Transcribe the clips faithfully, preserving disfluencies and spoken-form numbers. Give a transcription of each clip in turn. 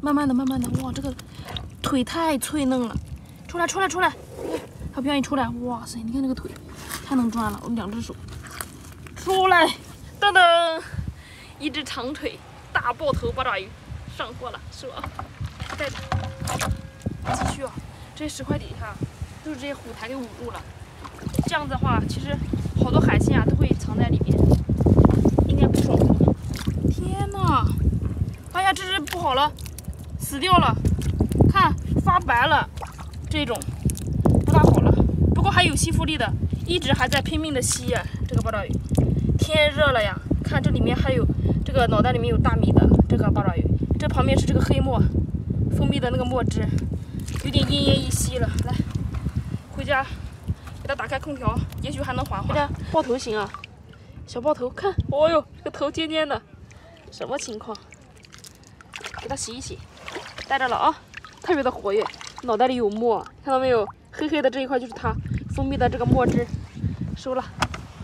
慢慢的，慢慢的，哇，这个腿太脆嫩了，出来，出来，出来，它不愿意出来，哇塞，你看那个腿，太能转了，我两只手，出来，噔噔，一只长腿大爆头八爪鱼上货了，是吧？带着，继续啊，这些石块底下都是这些虎苔给捂住了，这样子的话，其实好多海鲜啊都会藏在里面，应该不少。天哪！哎呀，这只不好了，死掉了，看发白了，这种不大好了。不过还有吸附力的，一直还在拼命的吸呀、啊。这个八爪鱼，天热了呀，看这里面还有这个脑袋里面有大米的这个八爪鱼，这旁边是这个黑墨蜂蜜的那个墨汁，有点奄奄一息了。来，回家给它打开空调，也许还能缓缓。爆头型啊，小爆头，看，哦呦，这个头尖尖的，什么情况？给它洗一洗，带着了啊，特别的活跃，脑袋里有墨，看到没有？黑黑的这一块就是它蜂蜜的这个墨汁，收了。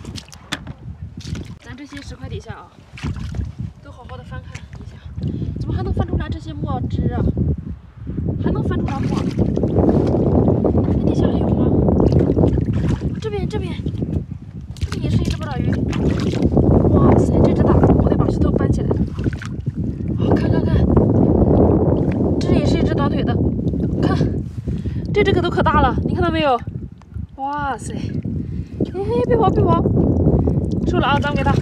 咱这些石块底下啊，都好好的翻看一下，怎么还能翻出来这些墨汁啊？还能翻出来墨？那底下还有吗？这边这边，这边也是一只八爪鱼。哇塞，这只大，我得把石头搬起来。啊，看看看。这也是一只短腿的，看，这只可都可大了，你看到没有？哇塞！嘿嘿，别跑别跑，收了啊，咱们给它。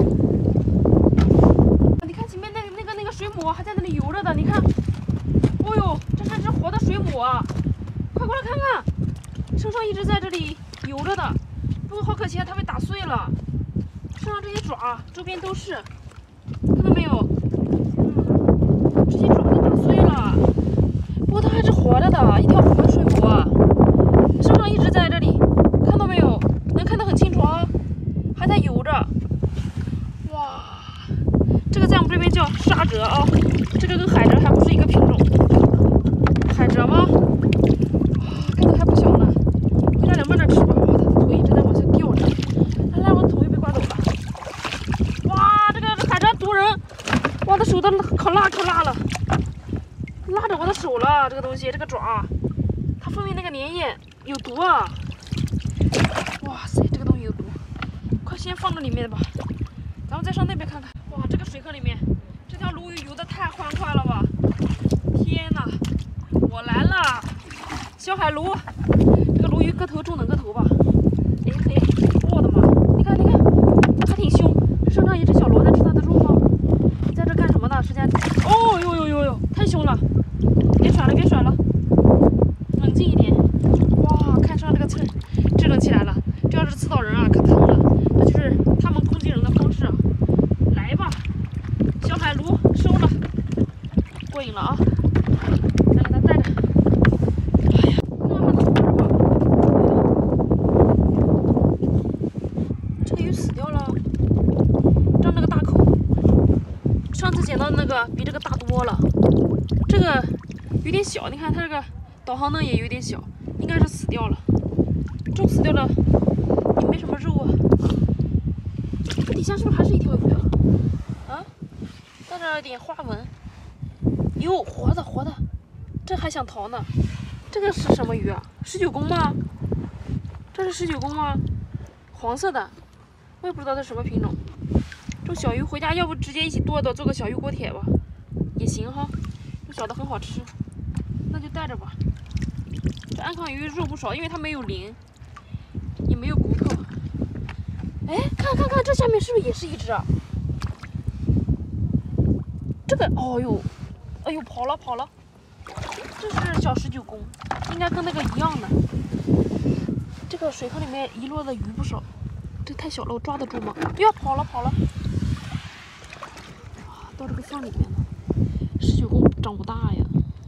你看前面那个那个那个水母还在那里游着的，你看，哦呦，这是只活的水母啊！快过来看看，身上一直在这里游着的，不过好可惜啊，它被打碎了，身上这些爪周边都是，看到没有？这些爪都打碎了。不过它还是活着的，一条活的水母啊，身上一直在这里，看到没有？能看得很清楚啊，还在游着。哇，这个在我们这边叫沙蜇啊，这个跟海蜇还不是一个品种。海蜇吗？啊，个头还不小呢，回家凉拌着吃吧。哇，它的头一直在往下掉着，来来，我的头又被刮走了。哇，这个海蜇毒人，哇，它手都可辣可辣了。拉着我的手了，这个东西，这个爪，它分泌那个粘液有毒啊！哇塞，这个东西有毒，快先放这里面吧，咱们再上那边看看。哇，这个水坑里面，这条鲈鱼游得太欢快了吧！天哪，我来了，小海鲈，这个鲈鱼个头中等个头吧？哎嘿，我的妈！你看，你看，它挺凶，身上一只小螺在吃它的肉吗？你在这干什么呢？时间，哦呦呦呦呦，太凶了！别甩了，别甩了，冷静一点。哇，看上这个刺，支棱起来了。这要是刺到人啊，可疼了。那就是他们攻击人的方式啊。来吧，小海鲈收了，过瘾了啊！再给它带着。哎呀，那还能活着吧？这个鱼死掉了，张着个大口。上次捡到的那个比这个大多了，这个。有点小，你看它这个导航灯也有点小，应该是死掉了。这种死掉了也没什么肉啊。这底下是不是还是一条鱼啊？啊，带着点花纹。哟，活的活的，这还想逃呢。这个是什么鱼啊？十九公吗？这是十九公吗？黄色的，我也不知道它什么品种。这种小鱼回家要不直接一起剁剁做个小鱼锅贴吧，也行哈。这小的很好吃。那就带着吧。这安康鱼肉不少，因为它没有鳞，也没有骨头。哎，看看看，这下面是不是也是一只啊？这个，哦呦，哎呦，跑了跑了。这是小十九公，应该跟那个一样的。这个水坑里面遗落的鱼不少，这太小了，我抓得住吗？呀，跑了跑了。啊，到这个缝里面了。十九公长不大呀。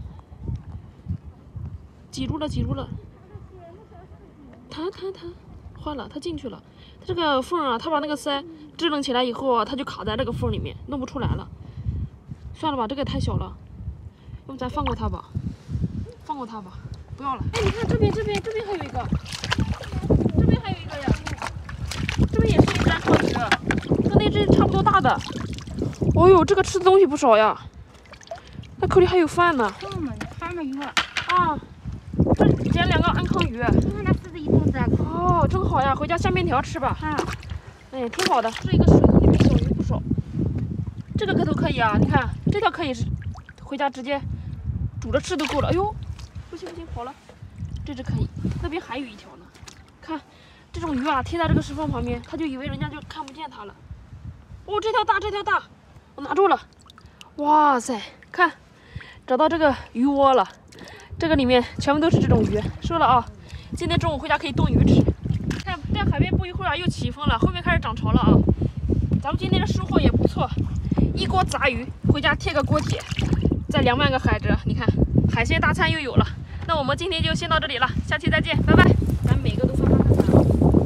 挤住了，挤住了，弹弹弹，坏了，它进去了。它这个缝啊，它把那个鳃支棱起来以后啊，它就卡在这个缝里面，弄不出来了。算了吧，这个也太小了，要不咱放过它吧，放过它吧，不要了。哎，你看这边，这边，这边还有一个，这边还有一个呀，这边也是一只安康鱼，跟那只差不多大的。哦呦，这个吃的东西不少呀。 那口里还有饭呢。 这么还没有啊？ 啊，这捡两个安康鱼。 你看那是一肚子。 哦，正好呀，回家下面条吃吧。 啊。 哎，挺好的。这一个水坑里面小鱼不少。这个个头可以啊，你看这条可以是回家直接煮着吃都够了。哎呦，不行不行，跑了。这只可以，那边还有一条呢。看，这种鱼啊，贴在这个石缝旁边，它就以为人家就看不见它了。哦，这条大，这条大，我拿住了。哇塞，看，找到这个鱼窝了。这个里面全部都是这种鱼。说了啊，今天中午回家可以炖鱼吃。看，在海边不一会儿啊，又起风了，后面开始涨潮了啊。咱们今天的收获也不错，一锅杂鱼，回家贴个锅贴，再两万个海蜇，你看海鲜大餐又有了。那我们今天就先到这里了，下期再见，拜拜。咱每个都翻翻看看。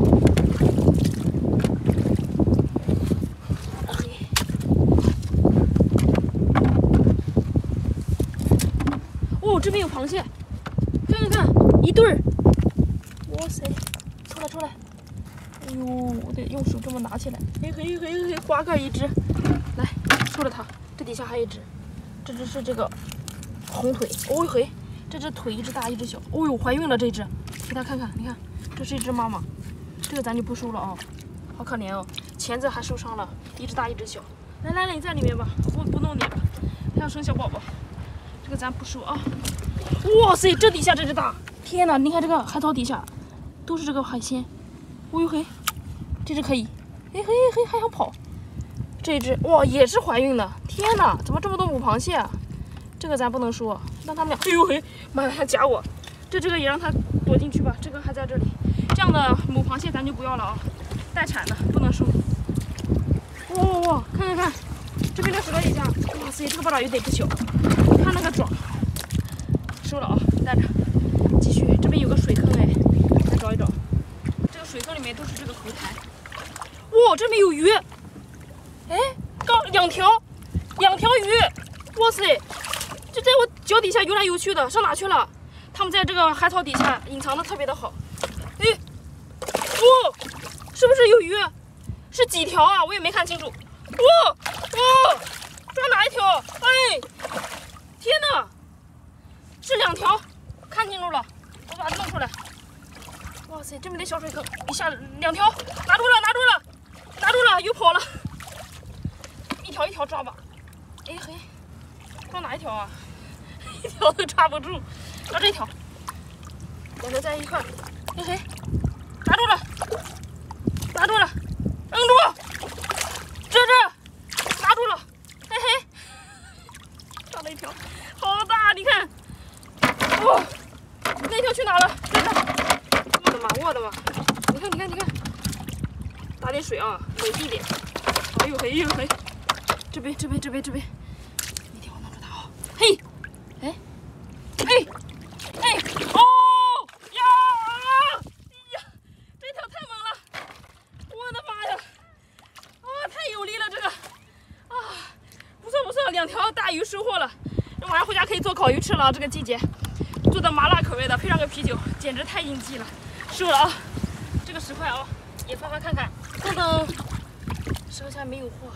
哦，这边有螃蟹，看看看，一对儿。哇塞，出来出来！哎呦，我得用手这么拿起来。嘿嘿嘿嘿，刮个一只，来，出了它。这底下还有一只，这只是这个红腿。哦嘿。这只腿一只大一只小，哦呦，怀孕了这只，给大家看看，你看，这是一只妈妈，这个咱就不收了啊、哦，好可怜哦，钳子还受伤了，一只大一只小。来来来，你在里面吧，不不弄点了，它要生小宝宝，这个咱不收啊。哇塞，这底下这只大，天哪，你看这个海草底下都是这个海鲜，哦呦嘿，这只可以，嘿嘿嘿还想跑，这一只哇也是怀孕的，天哪，怎么这么多母螃蟹啊？这个咱不能说，让他们俩，哎呦嘿，妈呀，还夹我！这这个也让它躲进去吧，这个还在这里。这样的母螃蟹咱就不要了啊，待产的不能收。哇哇哇，看看看，这边的石头底下，哇塞，这个八爪鱼得不小，看那个爪。收了啊，带着，继续。这边有个水坑哎，再找一找。这个水坑里面都是这个猴台。哇，这边有鱼，哎，刚两条，两条鱼，哇塞！就在我脚底下游来游去的，上哪去了？它们在这个海草底下隐藏的特别的好。哎，哦，是不是有鱼？是几条啊？我也没看清楚。哇哇，抓哪一条？哎，天哪，是两条，看清楚了，我把它弄出来。哇塞，这边的小水坑，一下两条，拿住了，拿住了，拿住了，又跑了。一条一条抓吧。哎嘿。抓哪一条啊？一条都抓不住，抓这条，两条在一块儿，嘿嘿，拿住了，拿住了，摁住，这这，拿住了，嘿嘿，抓了一条，好大，你看，哇、哦，那条去哪了？这这，我的妈，我的妈，你看，你看，你看，打点水啊，稳定点，哎呦嘿，哎呦嘿，这边，这边，这边，这边。嘿，哎，哎，哎，哦呀呀，这条太猛了！我的妈呀，啊，太有力了这个，啊，不错不错，两条大鱼收获了，这晚上回家可以做烤鱼吃了。这个季节做的麻辣口味的，配上个啤酒，简直太应季了。收了啊，这个十块啊，也翻翻看看，等等，手下没有货，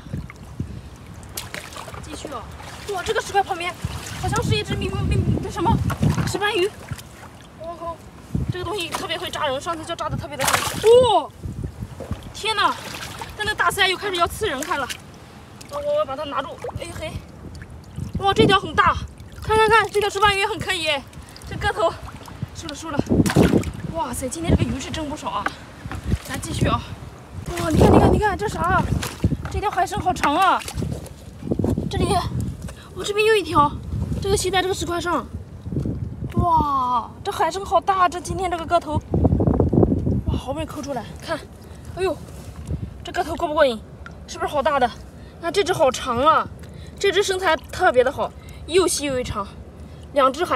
继续啊。哇，这个石块旁边好像是一只咪咪咪什么石斑鱼。我靠，这个东西特别会扎人，上次就扎的特别的深。哇，天哪！它那大鳃又开始要刺人，看了。我我我把它拿住。哎嘿，哇，这条很大，看看看，这条石斑鱼也很可以，这个头收了收了。哇塞，今天这个鱼是真不少啊！咱继续啊。哇，你看你看你看，这啥？这条海参好长啊！这里。我、哦、这边又一条，这个吸在这个石块上。哇，这海参好大！这今天这个个头，哇，好不容易抠出来，看，哎呦，这个头过不过瘾？是不是好大的？看这只好长啊，这只身材特别的好，又细又长，两只海。